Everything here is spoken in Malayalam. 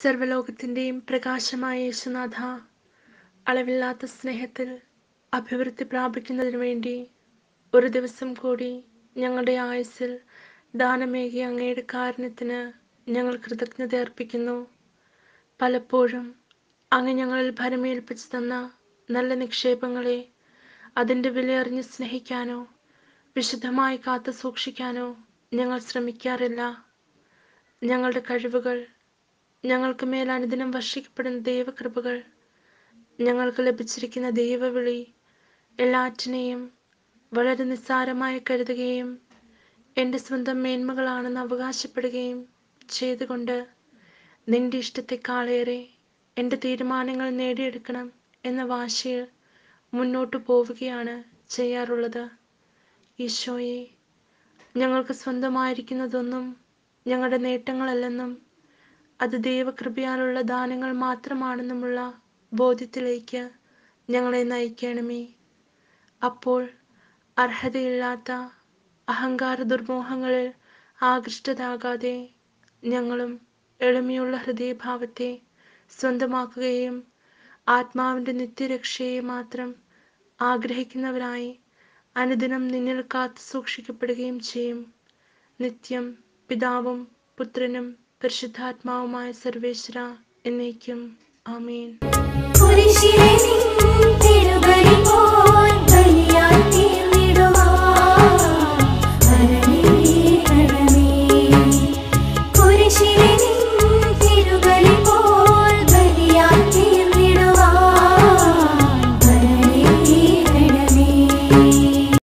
സർവ്വലോകത്തിൻ്റെയും പ്രകാശമായ യേശുനാഥ, അളവില്ലാത്ത സ്നേഹത്തിൽ അഭിവൃദ്ധി പ്രാപിക്കുന്നതിനു വേണ്ടി ഒരു ദിവസം കൂടി ഞങ്ങളുടെ ആയുസ്സിൽ ദാനമേകിയ അങ്ങയുടെ കാരുണ്യത്തിന് ഞങ്ങൾ കൃതജ്ഞത അർപ്പിക്കുന്നു. പലപ്പോഴും അങ്ങ് ഞങ്ങളിൽ ഭരമേൽപ്പിച്ചു തന്ന നല്ല നിക്ഷേപങ്ങളെ അതിൻ്റെ വിലയറിഞ്ഞ് സ്നേഹിക്കാനോ വിശുദ്ധമായി കാത്തു സൂക്ഷിക്കാനോ ഞങ്ങൾ ശ്രമിക്കാറില്ല. ഞങ്ങളുടെ കഴിവുകൾ, ഞങ്ങൾക്ക് മേൽ അനുദിനം വർഷിക്കപ്പെടുന്ന ദൈവകൃപകൾ, ഞങ്ങൾക്ക് ലഭിച്ചിരിക്കുന്ന ദൈവവിളി എല്ലാറ്റിനെയും വളരെ നിസ്സാരമായി കരുതുകയും എൻ്റെ സ്വന്തം മേന്മകളാണെന്ന് അവകാശപ്പെടുകയും ചെയ്തുകൊണ്ട് നിന്റെ ഇഷ്ടത്തെക്കാളേറെ എൻ്റെ തീരുമാനങ്ങൾ നേടിയെടുക്കണം എന്ന വാശിയിൽ മുന്നോട്ടു പോവുകയാണ് ചെയ്യാറുള്ളത്. ഈശോയെ, ഞങ്ങൾക്ക് സ്വന്തമായിരിക്കുന്നതൊന്നും ഞങ്ങളുടെ നേട്ടങ്ങളല്ലെന്നും അത് ദൈവകൃപയാലുള്ള ദാനങ്ങൾ മാത്രമാണെന്നുമുള്ള ബോധ്യത്തിലേക്ക് ഞങ്ങളെ നയിക്കണമേ. അപ്പോൾ അർഹതയില്ലാത്ത അഹങ്കാര ദുർമോഹങ്ങളിൽ ആകൃഷ്ടരാകാതെ ഞങ്ങളും എളിമയുള്ള ഹൃദയഭാവത്തെ സ്വന്തമാക്കുകയും ആത്മാവിൻ്റെ നിത്യരക്ഷയെ മാത്രം ആഗ്രഹിക്കുന്നവരായി അനുദിനം നിന്നിൽ കാത്തു സൂക്ഷിക്കപ്പെടുകയും ചെയ്യും. നിത്യം പിതാവും പുത്രനും പരിശുദ്ധാത്മാവുമായ സർവേശ്വരാ, എന്നേക്കും ആമേൻ. കുരിശിലെ നിൻ തിരുബലി